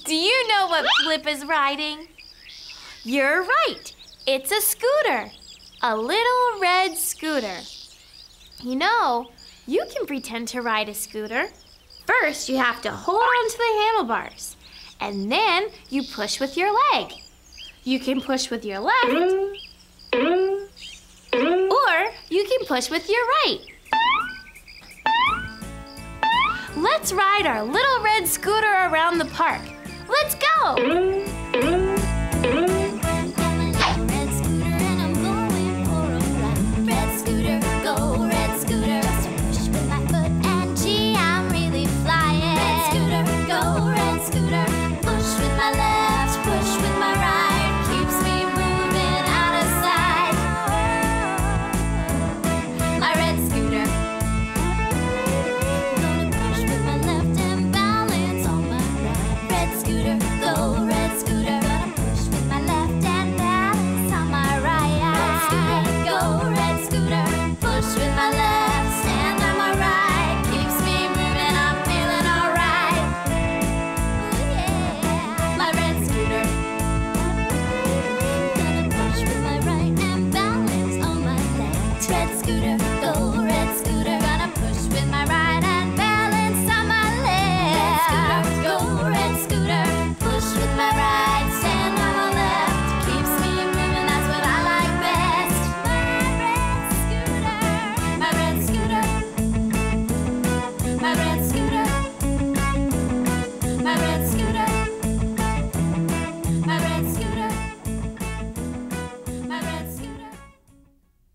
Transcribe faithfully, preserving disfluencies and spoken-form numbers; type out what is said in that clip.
Do you know what Flip is riding? You're right. It's a scooter. A little red scooter. You know, you can pretend to ride a scooter. First, you have to hold onto the handlebars, and then you push with your leg. You can push with your left, or you can push with your right. Let's ride our little red scooter around the park. Let's go! Scooter.